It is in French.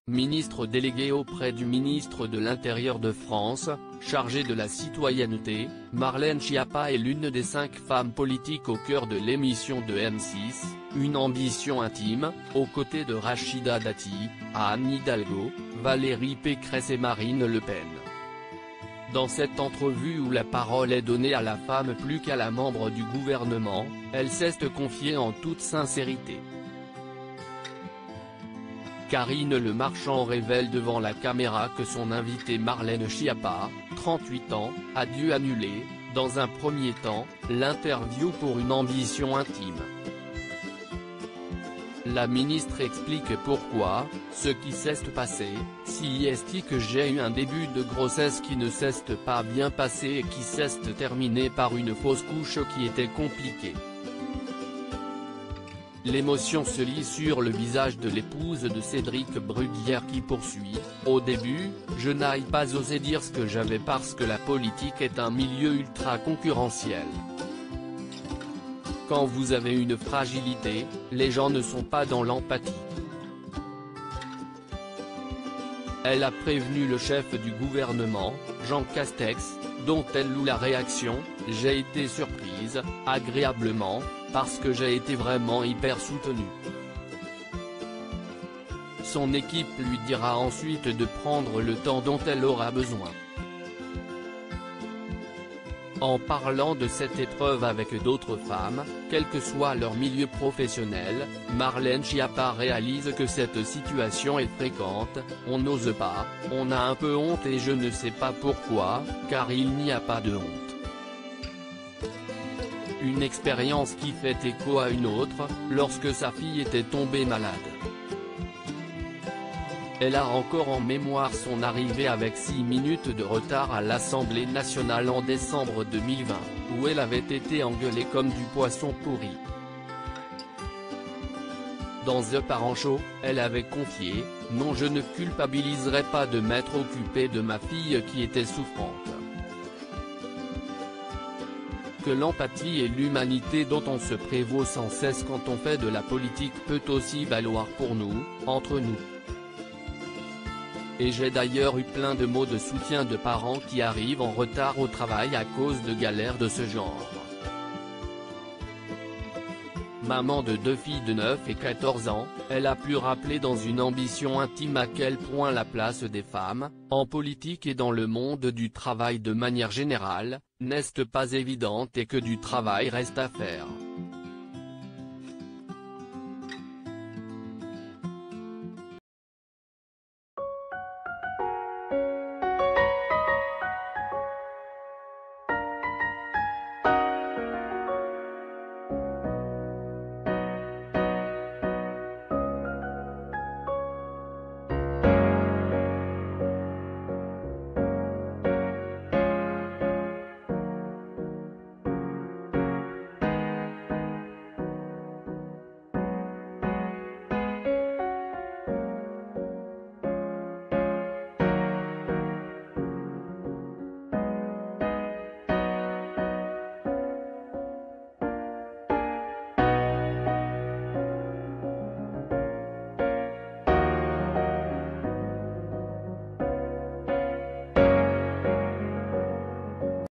ministre déléguée auprès du ministre de l'Intérieur de France, chargée de la citoyenneté, Marlène Schiappa est l'une des 5 femmes politiques au cœur de l'émission de M6, Une ambition intime, aux côtés de Rachida Dati, Anne Hidalgo, Valérie Pécresse et Marine Le Pen. Dans cette entrevue où la parole est donnée à la femme plus qu'à la membre du gouvernement, elle s'est confiée en toute sincérité. Karine Le Marchand révèle devant la caméra que son invitée Marlène Schiappa, 38 ans, a dû annuler, dans un premier temps, l'interview pour une ambition intime. La ministre explique pourquoi, ce qui s'est passé, si est que j'ai eu un début de grossesse qui ne s'est pas bien passé et qui s'est terminé par une fausse couche qui était compliquée. L'émotion se lit sur le visage de l'épouse de Cédric Bruguière qui poursuit, « Au début, je n'ai pas osé dire ce que j'avais parce que la politique est un milieu ultra concurrentiel. Quand vous avez une fragilité, les gens ne sont pas dans l'empathie. » Elle a prévenu le chef du gouvernement, Jean Castex, dont elle loue la réaction, « J'ai été surprise, agréablement, parce que j'ai été vraiment hyper soutenue. » Son équipe lui dira ensuite de prendre le temps dont elle aura besoin. En parlant de cette épreuve avec d'autres femmes, quel que soit leur milieu professionnel, Marlène Schiappa réalise que cette situation est fréquente, on n'ose pas, on a un peu honte et je ne sais pas pourquoi, car il n'y a pas de honte. Une expérience qui fait écho à une autre, lorsque sa fille était tombée malade. Elle a encore en mémoire son arrivée avec 6 minutes de retard à l'Assemblée nationale en décembre 2020, où elle avait été engueulée comme du poisson pourri. Dans The Parent Show, elle avait confié, « Non, je ne culpabiliserai pas de m'être occupée de ma fille qui était souffrante. » Que l'empathie et l'humanité dont on se prévaut sans cesse quand on fait de la politique peut aussi valoir pour nous, entre nous. Et j'ai d'ailleurs eu plein de mots de soutien de parents qui arrivent en retard au travail à cause de galères de ce genre. Maman de 2 filles de 9 et 14 ans, elle a pu rappeler dans une ambition intime à quel point la place des femmes, en politique et dans le monde du travail de manière générale, n'est pas évidente et que du travail reste à faire.